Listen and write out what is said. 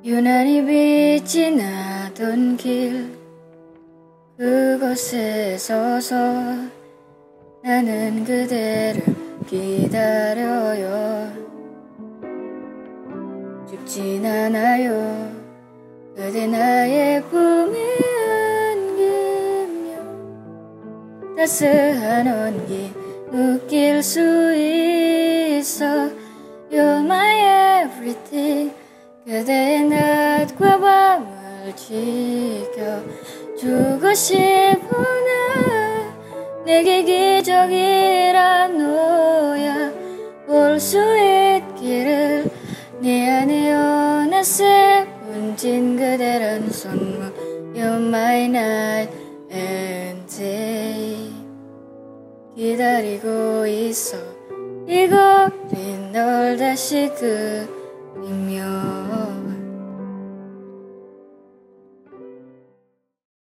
유난히 빛이 나던 길 그곳에 서서 나는 그대를 기다려요. 죽진 않아요. 그대 나의 품에 안기며 따스한 온기 느낄 수 있어. You're my everything. 그대의 낮과 밤을 지켜주고 싶어. 나 내게 기적이란 너야 볼 수 있기를. 내 안에 어느새 번진 그대란 손목. You're my night and day. 기다리고 있어 이 거리 널 다시